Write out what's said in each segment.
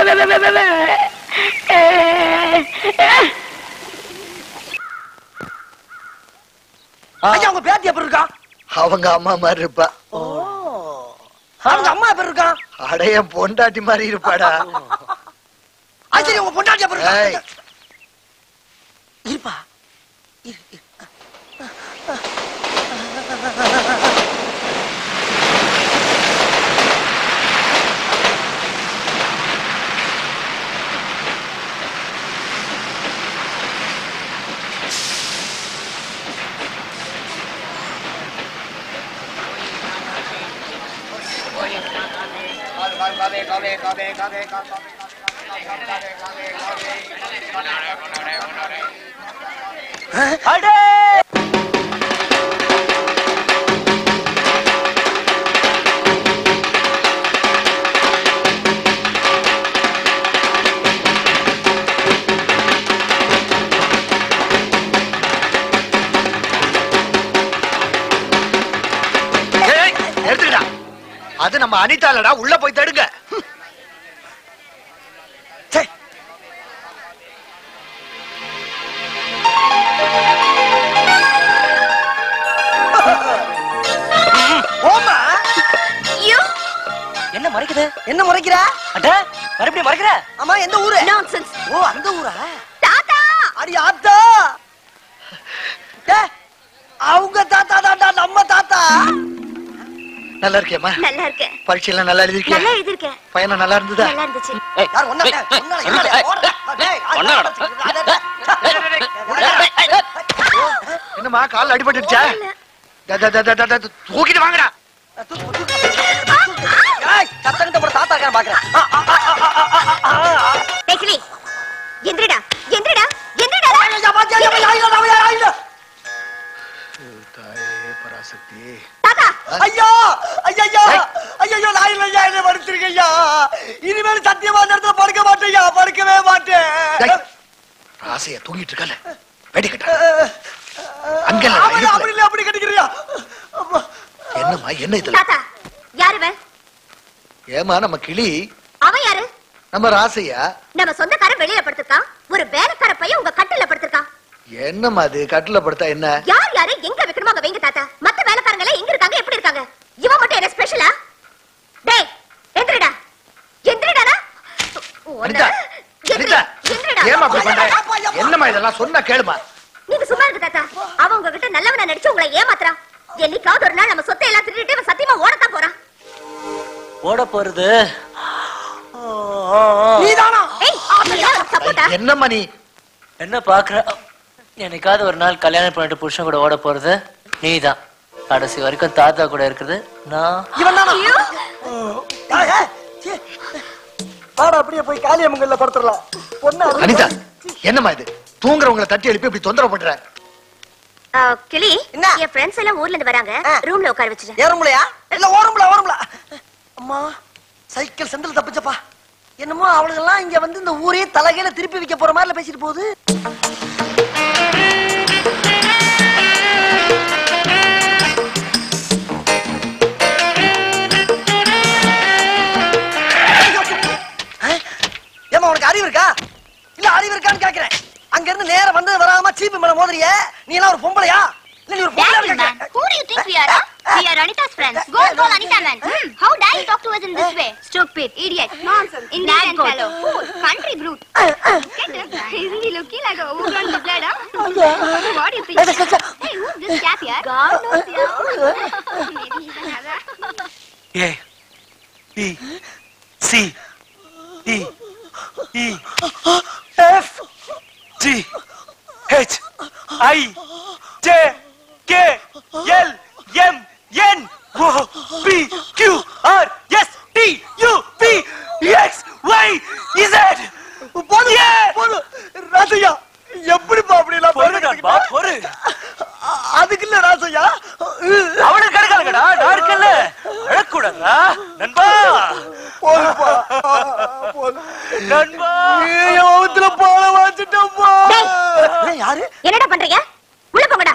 ஐயா உங்க பேத்தி எப்படி இருக்கா? அவங்க அம்மா மாதிரி இருப்பா. அவங்க அம்மா எப்படி இருக்கா? அடைய பொண்டாட்டி மாதிரி இருப்பாடா. சரி உங்க பொண்டாட்டி எப்படி இருக்கா? இருப்பா. அது நம்ம அனிதாலடா, உள்ள போய் தடுங்க. என்ன மறைக்குது? என்ன மறைக்கிற? அட மறுபடியும் மறைக்கிற? ஆமா எந்த ஊரு? நான்சென்ஸ். ஓ அந்த ஊரா? தாத்தா அடி ஆத்தா. அவங்க தாத்தா தாத்தா நம்ம தாத்தா. நல்லா இருக்கேம்மா? நல்லா இருக்கேன். பரீட்சையெல்லாம் நல்லா எழுதிருக்கேன்? நல்லா எழுதிருக்கேன். பயணம் நல்லா இருந்ததா? நல்லா இருந்துச்சு. யார் என்னம்மா கால் அடிபட்டுச்சா? தூக்கிட்டு வாங்கடா. சத்தங்கிட்ட போற தாத்தா இருக்கான்னு பாக்குறேன். எந்திரடா எந்திரடா எந்திரடா. பராசக்தி. ஐயா ஐயா ஐயோ நான் இல்லையா, என்ன மன்னிச்சிருக்கய்யா. இனிமேல் சத்தியமா அந்த இடத்துல படுக்க மாட்டேயா, படுக்கவே மாட்டேன். ராசையா தூங்கிட்டு இருக்கல, வெடி கட்ட. அப்படி கட்டிக்கிறியா? என்னம்மா என்ன இது? தாத்தா யாரு இவன்? ஏமா நம்ம கிளி. அவன் யாரு? நம்ம ராசையா. நம்ம சொந்தக்காரன் வெளியில படுத்திருக்கான், ஒரு வேலைக்கார பையன் உங்க கட்டில படுத்திருக்கான். என்னம்மா அது? கட்டில படுத்தா என்ன? யார் யாரு எங்க வைக்கணுமோ அங்க வைங்க தாத்தா. மத்த வேலைக்காரங்க எல்லாம் எங்க இருக்காங்க, எப்படி இருக்காங்க? இவன் மட்டும் என்ன ஸ்பெஷலா? டேய் எந்திரடா எந்திரடா. அனிதா அனிதா ஏமா அப்படி பண்ற? என்னம்மா இதெல்லாம் சொன்னா கேளுமா. நீங்க சும்மா இருங்க தாத்தா. அவன் உங்ககிட்ட நல்லவனா நடிச்சு உங்களை ஏமாத்துறான். என்னைக்காவது ஒரு நாள் நம்ம சொத்தை எல்லாம் திருடிட்டு இவன் சத்தியமா ஓடத்தான் போறான். ஓட போறது நீதானா? என்னம்மா நீ என்ன பாக்குற? என்னைக்காவது ஒரு நாள் கல்யாணம் பண்ணிட்டு புருஷன் கூட ஓட போறது நீதான். கடைசி வரைக்கும் தாத்தா கூட இருக்குது நான். அப்படியே போய் காளியம்மங்கள்ல படுத்துறலாம். அனிதா என்னம்மா இது? தூங்குறவங்களை தட்டி எழுப்பி இப்படி தொந்தரவு பண்ற? கிளி என் ஃப்ரெண்ட்ஸ் எல்லாம் ஊர்ல இருந்து வராங்க, ரூம்ல உட்கார வச்சிரு. ஏறும்லையா? இல்ல ஓரம்ல ஓரம்ல. அம்மா சைக்கிள் செந்தில் தப்பிச்சப்பா. என்னமோ அவளுங்கெல்லாம் இங்க வந்து இந்த ஊரே தலைகையில திருப்பி வைக்க போற மாதிரி பேசிட்டு போகுது. ஏமா உனக்கு அறிவு இருக்கா? இல்ல அறிவு இருக்கான்னு கேக்குறேன். அங்க இருந்து நேரா வந்து வராம சீப்பு மேல மோதுறிய. நீ எல்லாம் ஒரு பொம்பளையா? இல்ல நீ ஒரு பொம்பளையா? Who do you think we are? We are Anita's friends. Go and call Anita man. How dare you talk to us in this way? Stupid, idiot, nonsense, Indian fellow, fool, country brute. Isn't he looking like a overgrown lizard? What do you think? Hey, who's this chap here? God knows you. Maybe he's another. A B C D E F G H I J K L M N O P Q R S T U V X Y Z. Rasaiah எப்படிப்பா அப்படி எல்லாம் பொறு? அதுக்கு இல்ல ராசையா, அவனுக்கு கிடைக்கலடா. நான் இருக்கல, அழக்கூடாதா நண்பா? போதுப்பா நண்பா, யோகத்துல போல வாச்சிட்டப்பா. யாரு? என்னடா பண்றீங்க? உள்ள போங்கடா.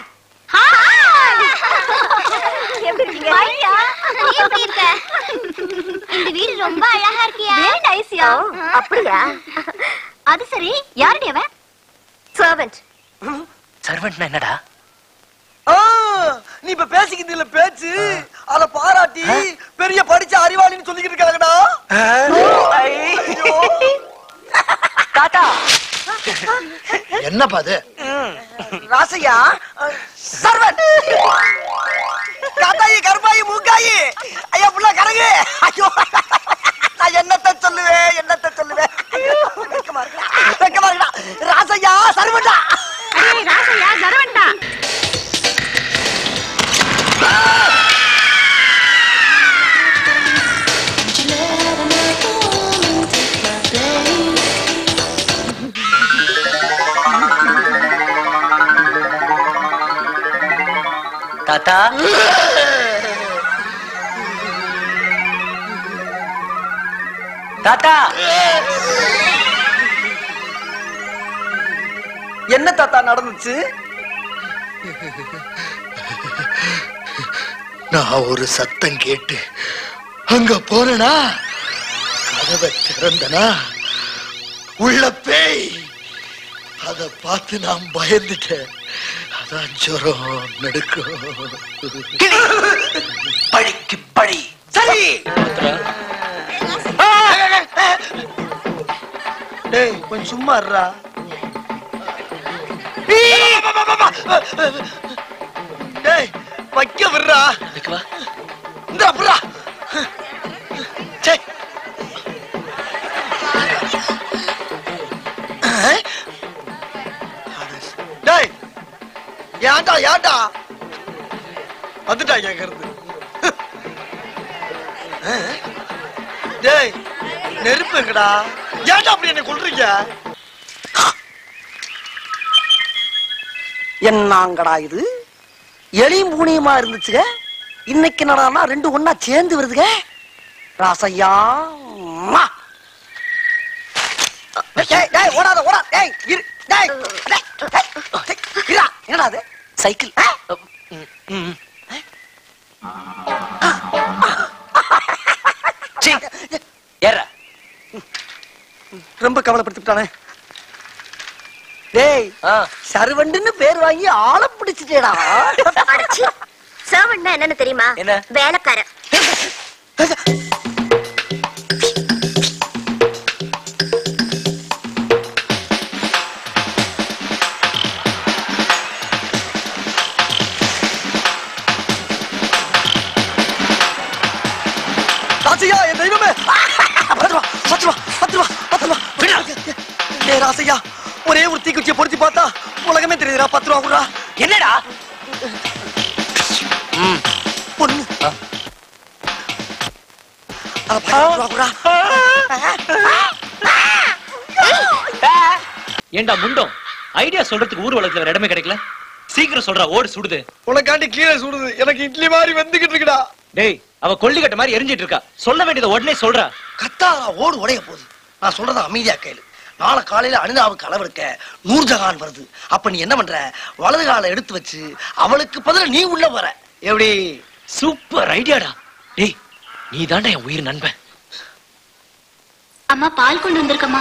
எப்படி இருக்கீங்க? ஐயா நீ எப்படி இருக்க? இந்த வீடு ரொம்ப அழகா இருக்கியா? வெரி நைஸ்யா. அப்படியா? அது சரி, யாருடைய அவன்? சர்வன்ட். சர்வன்ட்னா என்னடா? நீ இப்ப பேசிக்கிட்டு இல்ல பேச்சு, அத பாராட்டி பெரிய படிச்ச அறிவாளின்னு சொல்லிக்கிட்டு இருக்காங்கடா. தாத்தா என்னப்பா அது? ராசையா சர்வன்ட். காத்தாயி கருப்பாயி மூக்காயி ஐயா புள்ள கரகு. ஐயோ நான் என்னத்த சொல்லுவேன். வெக்கமா இருக்குடா. ராசையா சர்வன்டா. ராசையா சர்வன்டா. தாத்தா தாத்தா என்ன தாத்தா நடந்துச்சு? நான் ஒரு சத்தம் கேட்டு அங்க போனா கதவை திறந்தனா உள்ள பேய். அத பார்த்து நான் பயந்துட்டேன். அதான் ஜுரம் நடுக்கும். பழிக்கு பழி. சரி டேய் கொஞ்சம் சும்மா இருடா. டேய் வைக்க விடுறா. வைக்கவா? இந்த புறா. டேய் ஏன்டா வந்துட்டா கேக்குறது. டேய் நெருப்பு எங்கடா? ஏன்டா அப்படி என்ன கொல்றீங்க? என்னங்கடா இது எலியும் பூனியுமா இருந்துச்சுங்க. இன்னைக்கு என்னடான்னா ரெண்டு ஒண்ணா சேர்ந்து வருதுங்க. ராசையா ஓடாத ஓடா. டேய் இரு. டேய் என்னடா அது? சைக்கிள். ரொம்ப கவலைப்படுத்திட்டானே. டேய் சர்வண்டுன்னு பேர் வாங்கி ஆளை பிடிச்சிட்டேடா. சர்வன்ட்னா என்னன்னு தெரியுமா? என்ன? வேலைக்காரன். ராசையா என் தெய்வமே. 10 ரூபா. டேய் ராசையா ஒரே ஒரு தீக்குச்சியை பொருத்தி பார்த்தா உலகமே தெரியுதுடா. 10 ரூபா குடுறா. என்னடா? பொண்ணு. 10 ரூபா குடுறா. ஏண்டா முண்டம், ஐடியா சொல்றதுக்கு ஊர் வழக்குல வேற இடமே கிடைக்கல. சீக்கிரம் சொல்றா, ஓடு சுடுது. உனக்காண்டி கீழே சுடுது. எனக்கு இட்லி மாதிரி வந்துகிட்டு இருக்குடா. டேய் அவ கொல்லிக்கட்ட மாதிரி எரிஞ்சிட்டு இருக்கா. சொல்ல வேண்டியதை உடனே சொல்றா. கத்தாரா ஓடு உடைய போகுது. நான் சொல்றத அமைதியா கேளு. நாளை காலையில அனிதாவுக்கு அளவெடுக்க நூர்ஜஹான் வருது. அப்ப நீ என்ன பண்ற? வலது காலை எடுத்து வச்சு அவளுக்கு பதிலா நீ உள்ள வர. எப்படி? சூப்பர் ஐடியாடா. டேய் நீ தாண்டா என் உயிர் நண்பன். அம்மா பால் கொண்டு வந்திருக்கம்மா.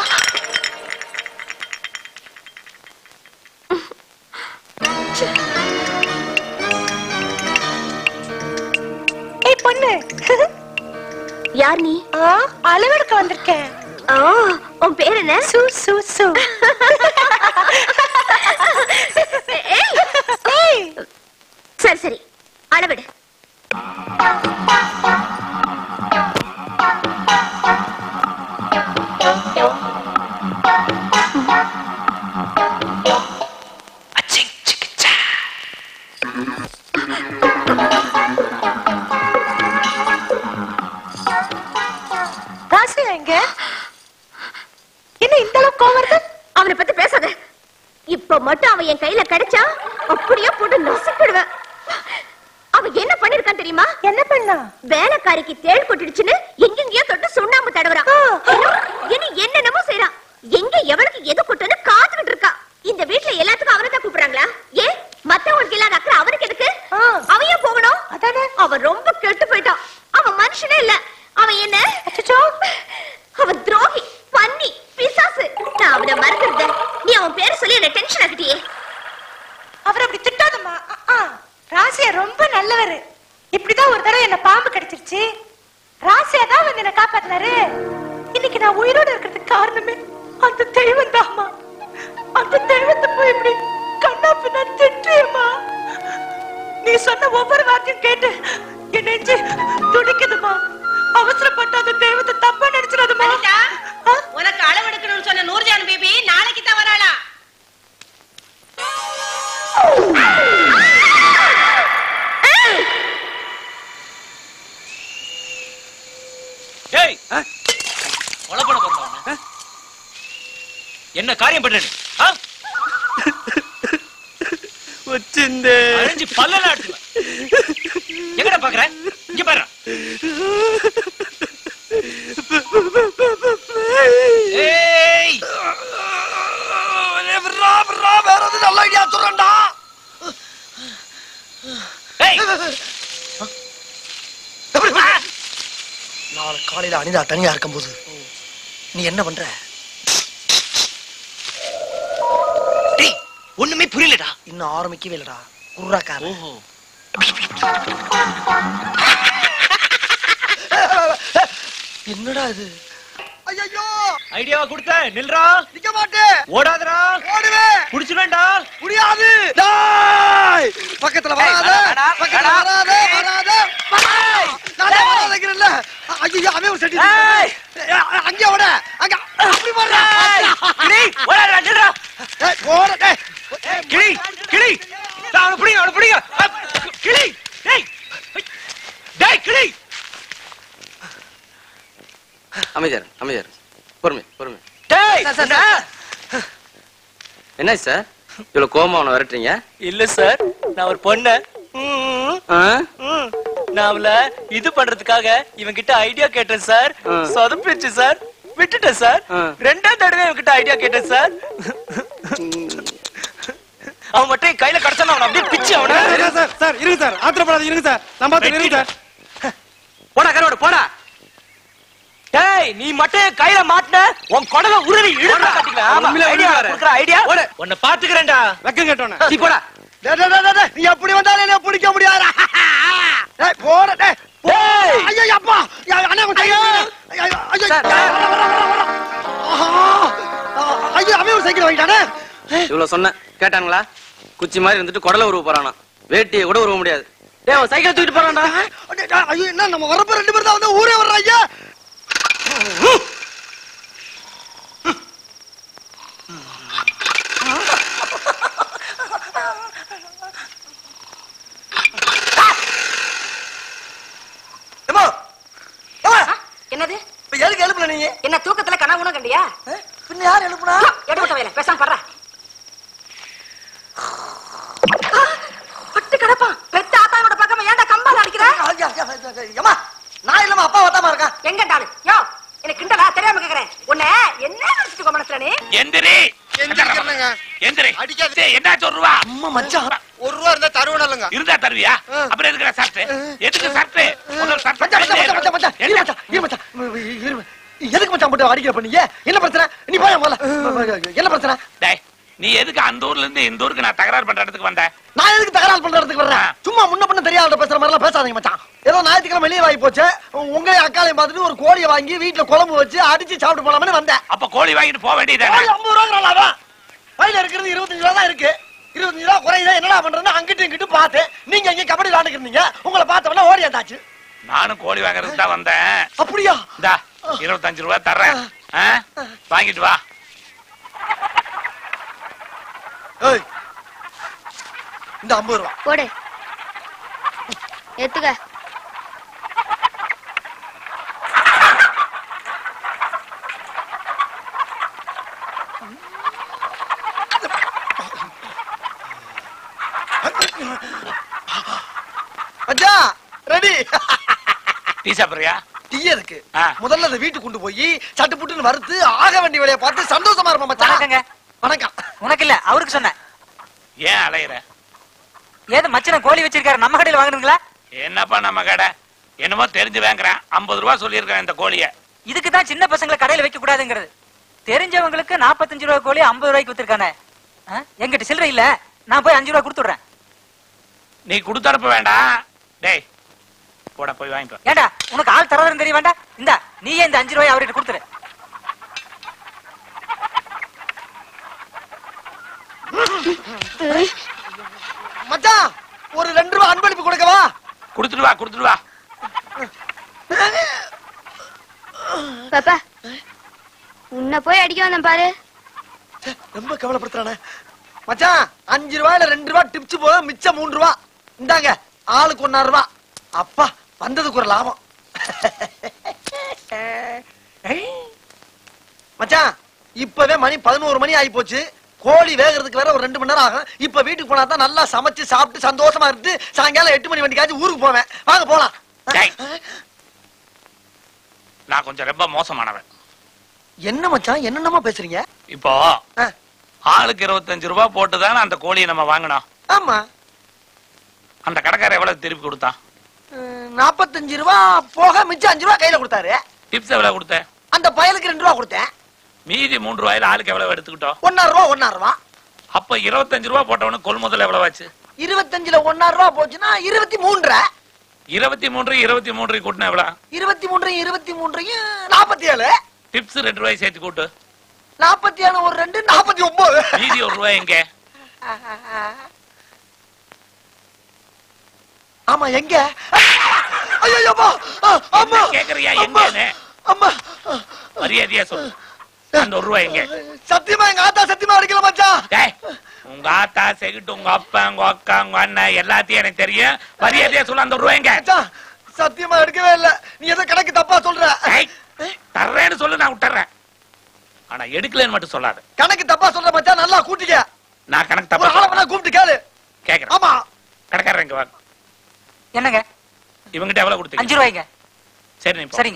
ஏய் பொண்ணு, யார் நீ? அளவெடுக்க வந்திருக்கேன். உன் பேர் என்ன? சு சு சு. சரி சரி அளவிடு. என்ன இந்த அளவுக்கு கோவம் வருது? அவனை பத்தி பேசாத. இப்ப மட்டும் அவன் என் கையில கிடைச்சா அப்படியே போட்டு நசுக்கிடுவேன். அவன் என்ன பண்ணிருக்கான் தெரியுமா? என்ன பண்ணா? வேலைக்காரிக்கு தேள் கொட்டிடுச்சுன்னு எங்கெங்கயோ தொட்டு சுண்ணாம்பு தடவுறான். இனி என்னென்னமோ செய்யறான். எங்க எவனுக்கு எது கொட்டுன்னு காத்துக்கிட்டு இருக்கா. இந்த வீட்டுல எல்லாத்துக்கும் அவனை தான் கூப்பிடுறாங்களா? ஏன் மத்தவங்களுக்கு இல்லாத அக்கறை அவனுக்கு எதுக்கு? அவன் ஏன் போகணும்? அவன் ரொம்ப கெட்டு போயிட்டான். அவன் மனுஷனே இல்ல. அவன் என்ன காப்பாத்தினாரு. இன்னைக்கு நான் உயிரோட இருக்கிறதுக்கு காரணமே அந்த தெய்வம் தான்மா. அந்த தெய்வத்தை போய் இப்படி கண்ணா பின்னா திட்டுமா? நீ சொன்ன ஒவ்வொரு வார்த்தையும் கேட்டு என் நெஞ்சு துடிக்குதுமா. அவசரப்பட்ட அந்த தெய்வத்தை தப்பா நினைச்சிடாதமா. உனக்கு அளவெடுக்கணும்னு சொன்ன நூர்ஜான் பேபி நாளைக்கு தான் வராளா? ஏய் கொலை பண்ண போறா? என்ன காரியம் பண்ற? வச்சிந்தே அரைஞ்சு பல்லல அடிச்சு. எங்கடா பாக்குற? இங்க பாரு. ஏய் வேற எது நல்ல ஐடியா சொல்றேன்டா. ஏய் நாளை காலையில அனிதா தனியா இருக்கும்போது நீ என்ன பண்ற? டேய் ஒண்ணுமே புரியலடா. இன்னும் ஆரம்பிக்கவே இல்லடா. குர்ராக்கார. ஓஹோ. என்னடா இது? ஐயோ ஐடியாவா கொடுத்த நில்றா. நிக்க மாட்டேன். ஓடாதடா. ஓடுவேன். புடிச்சுவேன்டா. முடியாது. டேய் பக்கத்துல வராத. பக்கத்துல வராத. வராத. நான் வராதங்கறல்ல. ஐயோ அவன் ஒரு சட்டி. அங்க ஓட. அங்க அப்படி போறா. கிளி ஓடாதடா நில்றா. டேய் ஓட டேய். கிளி கிளி. அவன புடிங்க. கிளி. டேய். டேய் கிளி. அமைச்சர் பொறுமை. டேய் என்ன சார் இவ்வளவு கோவமா அவனை விரட்டுறீங்க? இல்ல சார், நான் ஒரு பொண்ணு நான் அவள இது பண்றதுக்காக இவன் கிட்ட ஐடியா கேட்டேன் சார். சொதப்பிடுச்சு சார், விட்டுட்டேன் சார். ரெண்டாம் தடவை இவன் கிட்ட ஐடியா கேட்டேன் சார். அவன் மட்டும் கையில கடச்சான அவன் அப்படியே பிச்சு அவன. சார் இருங்க சார், ஆத்திரப்படாதீங்க, இருங்க சார், நான் பாத்து இருங்க சார். போடா கரோட போடா. டேய் நீ மட்டும் கையில மாட்டன உன் குடல உருவி இழுக்க கட்டிக்கலாம். ஆமா ஐடியா குடுக்குற ஐடியா உன்னை பாத்துக்கறேன்டா. வெக்கம் கேட்டோனே நீ போடா. டேய் நீ எப்படி வந்தாலே என்ன பிடிக்க முடியாதா? டேய் போட டேய். ஐயோ அப்பா அண்ணா கொஞ்சம் ஐயோ ஐயோ அவன் ஒரு சைக்கிள் வாங்கிட்டானே. இவ்வளவு சொன்ன கேட்டாங்களா? குச்சி மாதிரி இருந்துட்டு குடல உருவ போறானா, வேட்டியை கூட உருவ முடியாது. டேய் அவன் சைக்கிள் தூக்கிட்டு போறான்டா. ஐயோ என்ன நம்ம வரப்ப ரெண்டு பேர் தான் வந்து ஊரே வர்றாங்க. என்னது? எதுக்கு எழுப்புல நீங்க? என்ன தூக்கத்துல கனவுன கண்டியா? பின்ன யார் எழுப்புனா? எடுபட்ட வேலை பேசாம படுறா. பட்டு கிடப்பா. பெத்த ஆத்தாவோட பக்கமா ஏன்டா கம்பால அடிக்கிற? ஏமா நான் இல்லமா அப்பா வட்டாம இருக்கான். எங்க டாலு? யோ எனக்கு கிண்டலா தெரியாம கேக்குறேன். உன்னை என்ன நினைச்சிட்டு மனசுல நீ? எந்திரி எந்திரிக்கிறேங்க. எந்திரி. அடிக்காதே. என்னாச்சு ஒரு ரூபா? அம்மா மச்சான் ₹1 இருந்தா தருவனல்லுங்க. இருந்தா தருவியா? அப்புறம் எதுக்குடா சாப்பிட்டு? எதுக்கு சாப்பிட்டு? முதல்ல சாப்பிட்டு. எதுக்கு மச்சான் போட்டு அடிக்கிற பண்ணீங்க? என்ன பிரச்சனை? நீ போய் முதல்ல. என்ன பிரச்சனை? டேய் நீ எதுக்கு அந்த ஊர்ல இருந்து இந்த ஊருக்கு நான் தகராறு பண்ற இடத்துக்கு வந்த? நான் எதுக்கு தகராறு பண்ற இடத்துக்கு வர்றேன்? சும்மா முன்ன பண்ண தெரியாத பேசுற மாதிரி எல்லாம் பேசாதீங்க மச்சான். ஏதோ ஞாயிற்றுக்கிழமை வெளியே வாங்கி போச்சு, உங்களையும் அக்காலையும் பார்த்துட்டு ஒரு கோழியை வாங்கி வீட்டுல குழம்பு வச்சு அடிச்சு சாப்பிட்டு போலாம்னு வந்தேன். அப்ப கோழி வாங்கிட்டு போக வேண்டியதானே? 50 ரூபா பையில இருக்கிறது 25 ரூபா தான் இருக்கு. 25 ரூபா குறையுதா என்னடா பண்றதுன்னு அங்கிட்டு இங்கிட்டு பார்த்தேன். நீங்க இங்க கபடி விளையாண்டுக்கிறீங்க. உங்களை பார்த்தவொடனே ஓடியாந்தாச்சு. நானும் கோழி வாங்குறதுக்கு தான் வந்தேன். அப்படியா? இந்தா 25 ரூபா தர்றேன், வாங்கிட்டு வா. ஏய் இந்த 50 ரூபா போடு எடுத்துக்க. அச்சா ரெடி. டீ சாப்பிடுறியா? டீ இருக்கு. முதல்ல அதை வீட்டுக்கு கொண்டு போய் சட்டு புட்டுன்னு வறுத்து ஆக வேண்டிய வேலையை பார்த்து சந்தோஷமா இருப்போம் மச்சான். வணக்கம். உனக்கு இல்ல அவருக்கு சொன்னேன். ஏன் அலையற? ஏது மச்சன கோழி வச்சிருக்காரு, நம்ம கடையில வாங்குறீங்களா? என்னப்பா நம்ம கடை என்னமோ தெரிஞ்சு வாங்குறேன். 50 ரூபா சொல்லியிருக்கேன் இந்த கோழிய. இதுக்கு தான் சின்ன பசங்களை கடையில வைக்க கூடாதுங்கிறது. தெரிஞ்சவங்களுக்கு 45 ரூபாய் கோழி 50 ரூபாய்க்கு வித்திருக்கானே. எங்கிட்ட சில்லறை இல்ல, நான் போய் 5 ரூபாய் கொடுத்துடுறேன். நீ கொடுத்தரப்ப வேண்டாம். டேய் போட போய் வாங்கிட்டு வா. ஏண்டா உனக்கு ஆள் தரதுன்னு தெரிய வேண்டாம். இந்த நீ இந்த 5 ரூபாய் அவர்கிட்ட கொடுத்துரு. மச்சான் ஒரு 2 ரூபாய் அன்பளிப்பு கொடுக்கவா? கொடுத்துட்டு வா. பாப்பா உன்னை போய் அடிக்க வந்தேன் பாரு. ரொம்ப கவலைப்படுத்துறானே. மச்சான் 5 ரூபாயில 2 ரூபாய் டிப்ஸ் போக மிச்சம் 3 ரூபாய். இந்தாங்க ஆளுக்கு 1.5 ரூபாய். அப்பா வந்ததுக்கு ஒரு லாபம். மச்சான் இப்பவே மணி 11 மணி ஆகி போச்சு. கோழி வேகிறதுக்கு வேற ஒரு 2 மணி நேரம் ஆகும். இப்ப வீட்டுக்கு போனா தான் நல்லா சமைச்சு சாப்பிட்டு சந்தோஷமா இருந்து சாயங்காலம் 8 மணி வண்டிக்காச்சும் ஊருக்கு போவேன். வாங்க போலாம். நான் கொஞ்சம் ரொம்ப மோசமானவன். என்ன மச்சான் என்னென்னமா பேசுறீங்க? இப்போ ஆளுக்கு 25 ரூபாய் போட்டுதானே அந்த கோழியை நம்ம வாங்கினோம். ஆமா. அந்த கடைக்காரர் எவ்வளவு திருப்பி கொடுத்தான்? 45 ரூபாய் போக மிச்சம் 5 ரூபாய் கையில கொடுத்தாரு. டிப்ஸ் எவ்வளவு கொடுத்தேன்? அந்த பயலுக்கு 2 ரூபாய் கொடுத்தேன். மீதி 3 ரூபாயில ஆளுக்கு எவ்வளவு எடுத்துக்கிட்டோம்? 1.5 ரூபாய். அப்ப 25 ரூபாய் போட்டவனுக்கு கொள்முதல் எவ்வளவு ஆச்சு? 25ல 1.5 ரூபாய் போச்சுன்னா 23. 23 கூட்டினா எவ்வளவு? 23 47. டிப்ஸ் 2 ரூபாய் சேர்த்து கூட்டு. 47 ஒரு 2 49. மீதி 1 ரூபாய் எங்க? ஆமா எங்க? ஐயோ அம்மா கேக்குறியா எங்கன்னு? அம்மா மரியாதையா சொல்லு. அந்த 1 ரூபாய் எங்க? சத்தியமா எங்க ஆத்தா சத்தியமா அடிக்கல மச்சான். டேய் உங்க ஆத்தா செகிட்டு உங்க அப்பா உங்க அக்கா உங்க அண்ணன் எல்லாத்தையும் எனக்கு தெரியும். மரியாதையா சொல்லு அந்த 1 ரூபாய் எங்க? மச்சான் சத்தியமா எடுக்கவே இல்ல. நீ ஏதோ கணக்கு தப்பா சொல்ற. தர்றேன்னு சொல்லு நான் விட்டுறேன். ஆனா எடுக்கலன்னு மட்டும் சொல்லாத. கணக்கு தப்பா சொல்ற மச்சான். நல்லா கூட்டிக்க. நான் கணக்கு தப்பா ஆளவனா கூப்பிட்டு கேளு. கேக்குறேன். ஆமா கடைக்காரர் எங்க வா. என்னங்க? இவங்கிட்ட எவ்வளவு கொடுத்தீங்க? 5 ரூபாய்ங்க. சரி நீ போ. சரிங்க.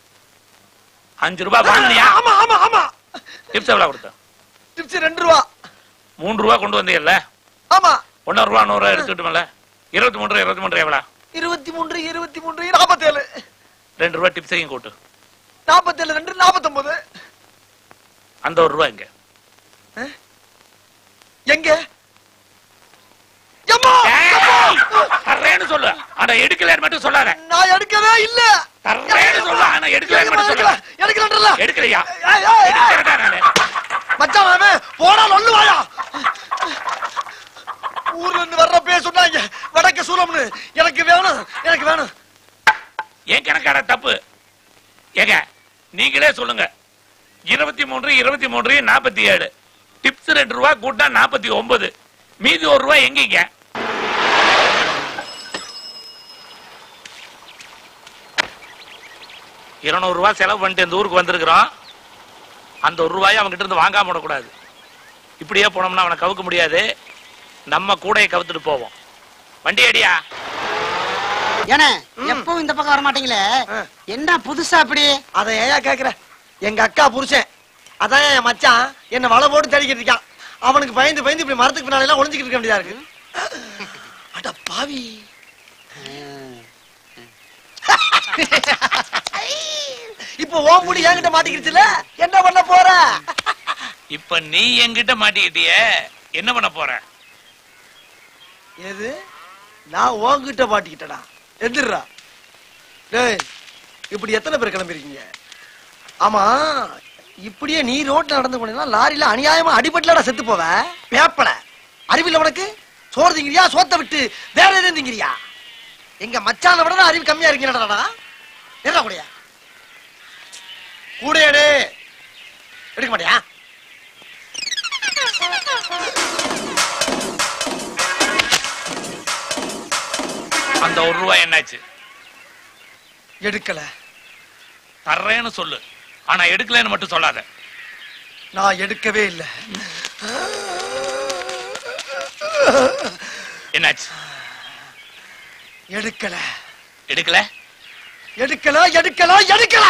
5 ரூபாய் வாங்கினியா? ஆமா. டிப்ஸ் எவ்வளவு கொடுத்த? டிப்ஸ் 2 ரூபாய். 3 ரூபாய் கொண்டு வந்தீங்கல்ல? ஆமா. 1.5 ரூபாய் 100 ரூபாய் எடுத்துக்கிட்டோம்ல? 23 எவ்வளவு? 23 47. 2 ரூபாய் டிப்ஸையும் கூட்டு. 47 2 49. அந்த 1 ரூபாய் எங்க? எங்க? அம்மா தர்றேன்னு சொல்லு. ஆனா எடுக்கலன்னு மட்டும் சொல்லாத. நான் எடுக்கவே இல்ல. தர்றேன்னு சொல்லு. ஆனா எடுக்கலன்னு மட்டும் சொல்லாத. எடுக்கலன்றல. எடுக்கலையா? எடுக்கறடா நானே. மச்சான் அவன் போடா லொல்லுவாயா. ஊர்ல இருந்து வர்றப்பே சொன்னாங்க வடக்கு சூலம்னு. எனக்கு வேணும். ஏன் கணக்கார தப்பு? ஏங்க நீங்களே சொல்லுங்க. 23 47. டிப்ஸ் 2 ரூபாய் கூட்டா 49. மீதி 1 ரூபாய் எங்கீங்க? $200 செலவு பண்ணிட்டு இந்த ஊருக்கு வந்திருக்கிறோம். அந்த 1 ரூபாயை அவங்க கிட்ட இருந்து வாங்காம விடக்கூடாது. இப்படியே போனோம்னா அவனை கவுக்க முடியாது. நம்ம கூடையை கவுத்துட்டு போவோம். வண்டி அடியா. ஏனே எப்பவும் இந்த பக்கம் வர மாட்டீங்களே, என்ன புதுசா அப்படி? அத ஏயா கேக்குற? எங்க அக்கா புருஷன் அதான் என் மச்சான் என்ன வலை போட்டு தேடிக்கிட்டு இருக்கான். அவனுக்கு பயந்து இப்படி மரத்துக்கு பின்னால எல்லாம் ஒளிஞ்சுக்கிட்டு இருக்க வேண்டியதா இருக்கு. அட பாவி. இப்ப ஓ முடி என்கிட்ட மாட்டிக்கிடுச்சுல, என்ன பண்ண போற? இப்ப நீ என்கிட்ட மாட்டிக்கிட்டிய, என்ன பண்ண போற? எது? நான் உன்கிட்ட மாட்டிக்கிட்டடா. எந்திரா. டேய் இப்படி எத்தனை பேர் கிளம்பிருக்கீங்க? ஆமா இப்படியே நீ ரோட்ல நடந்து போனீங்கன்னா லாரியில அநியாயமா அடிபட்டுலடா செத்து போவ. பேப்பல அறிவில்ல உனக்கு? சோறு திங்கிறியா? சோத்தை விட்டு வேற எதுவும் திங்கிறியா? எங்க மச்சான விட அறிவு கம்மியா இருக்கீங்கடா. என்ன கூடயா கூடையாடு எடுக்க மாட்டியா? அந்த 1 ரூபாய் என்னாச்சு? எடுக்கல. தர்றேன்னு சொல்லு. ஆனா எடுக்கலன்னு மட்டும் சொல்லாத. நான் எடுக்கவே இல்ல. என்னாச்சு? எடுக்கல. எடுக்கல? எடுக்கல எடுக்கல எடுக்கல.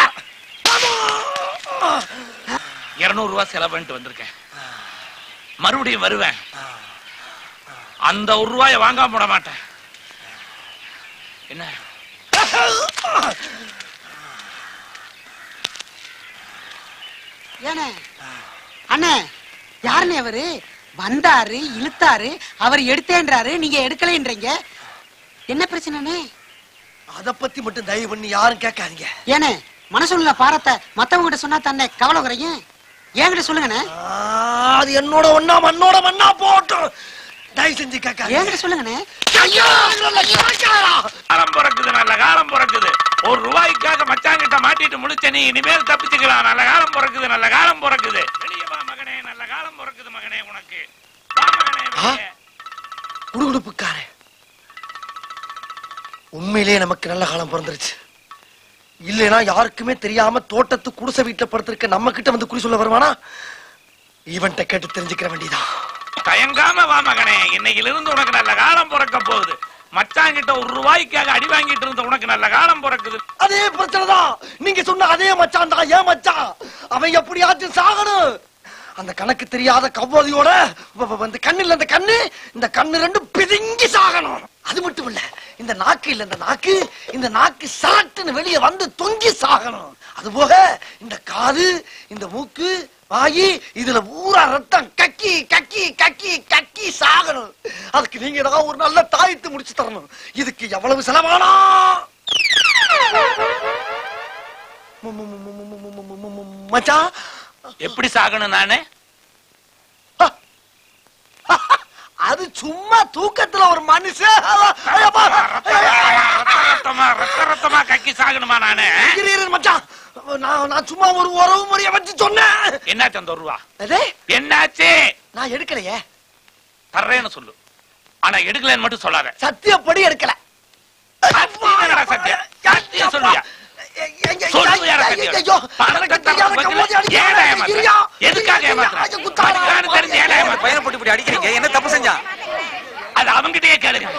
200 ரூபாய் செலவு பண்ணிட்டு வந்திருக்கேன். மறுபடியும் வருவேன். அந்த 1 ரூபாயை வாங்காம போட மாட்டேன். என்ன ஏனே அண்ணே, யாருன்னு அவரு? வந்தாரு, இழுத்தாரு, அவர் எடுத்தேன்றாரு, நீங்க எடுக்கலைன்றீங்க. என்ன பிரச்சனை? அத பத்தி மட்டும் தயவு பண்ணி யாரும் கேட்காதீங்க. ஏனே மனசுள்ள பாரத்தை மத்தவங்க கிட்ட சொன்னா தானே கவலை குறையும். என்கிட்ட சொல்லுங்கண்ணே. அது என்னோட ஒண்ணா மண்ணோட மண்ணா போட்டு தயவு செஞ்சு கேட்க. என்கிட்ட சொல்லுங்கண்ணே. காலம் பிறக்குது, நல்ல காலம் பிறக்குது. ₹1 மச்சாங்கிட்ட மாட்டிட்டு முடிச்ச நீ இனிமேல் தப்பிச்சுக்கலாம். நல்ல காலம் பிறக்குது, நல்ல காலம் பிறக்குது. வெளியே வா மகனே, நல்ல காலம் பிறக்குது மகனே உனக்கு. குடுகுடுப்புக்கார உண்மையிலேயே நமக்கு நல்ல காலம் பிறந்துருச்சு. இல்லைன்னா யாருக்குமே தெரியாம தோட்டத்து குடிசை வீட்டுல படுத்திருக்க நம்ம கிட்ட வந்து குறி சொல்ல வருவானா? ஈவன்ட்ட கேட்டு தெரிஞ்சுக்கிற வேண்டியதான். தயங்காம வா மகனே, இன்னையில இருந்து உனக்கு நல்ல காலம் பிறக்க போகுது. மச்சாங்கிட்ட ₹1 அடி வாங்கிட்டு இருந்த உனக்கு நல்ல காலம் பிறக்குது. அதே பிரச்சனைதான். நீங்க சொன்ன அதே மச்சான் தான் ஏன் மச்சான். அவன் எப்படியாச்சும் சாகணும். அந்த கணக்கு தெரியாத கவ்வாதியோட இந்த கண்ணில் அந்த கண்ணு, இந்த கண்ணு ரெண்டும் பிதுங்கி சாகணும். அது மட்டும் இல்ல, இந்த நாக்கு இல்ல, இந்த நாக்கு சாட்டுன்னு வெளியே வந்து தொங்கி சாகணும். அது போக இந்த காது, இந்த மூக்கு, வாயி, இதுல ஊரா ரத்தம் கக்கி கக்கி கக்கி கக்கி சாகணும். அதுக்கு நீங்க ஏதாவது ஒரு நல்ல தாயத்து முடிச்சு தரணும். இதுக்கு எவ்வளவு செலவானா? மச்சான் எப்படி சாகணும் நானு? அது சும்மா தூக்கத்துல ஒரு மனுஷன் ரத்தமா கக்கி சாகணுமா நானு? மச்சான் நான் சும்மா ஒரு உறவு முறைய வச்சு சொன்னேன். என்னாச்சு அந்த ₹1? என்னாச்சு? நான் எடுக்கலையே. தர்றேன்னு சொல்லு, ஆனா எடுக்கலன்னு மட்டும் சொல்லாத. சத்தியப்படி எடுக்கல. சத்தியம் சொல்லுயா? என்ன தப்பு செஞ்சா அது அவங்கிட்டயே கேளுங்க.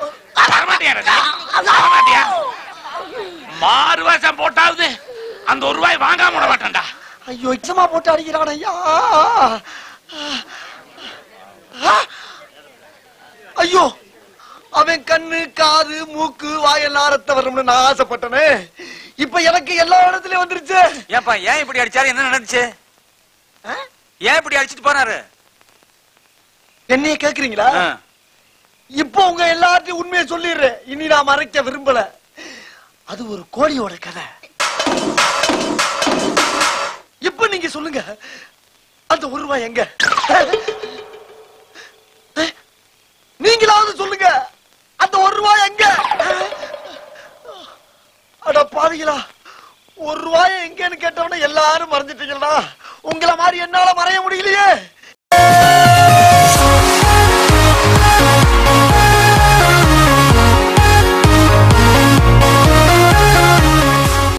மாறுவாசம் போட்டாவது அந்த ₹1 வாங்காம விட மாட்டான்டா. ஐயோ, இச்சமா போட்டு அடிக்கிறான் ஐயா. ஐயோ, அவன் கண்ணு, காது, மூக்கு, வாயெல்லாம் ரத்த வரணும்னு நான் ஆசைப்பட்டனே. இப்ப எனக்கு எல்லா இடத்துலயும் வந்துருச்சு. ஏப்பா ஏன் இப்படி அடிச்சாரு? என்ன நடந்துச்சு? ஏன் இப்படி அடிச்சிட்டு போனாரு? என்னைய கேக்குறீங்களா? இப்ப உங்க எல்லாத்தையும் உண்மையை சொல்லிடுறேன். இனி நான் மறைக்க விரும்பல. அது ஒரு கோழியோட கதை. இப்ப நீங்க சொல்லுங்க, அந்த ₹1 எங்க? நீங்களாவது சொல்லுங்க, அந்த ₹1 எங்க? அட பாவிகளா, ₹1 எங்கன்னு கேட்டவன எல்லாரும் மறைஞ்சிட்டீங்களா? உங்களை மாதிரி என்னால மறைய முடியலையே.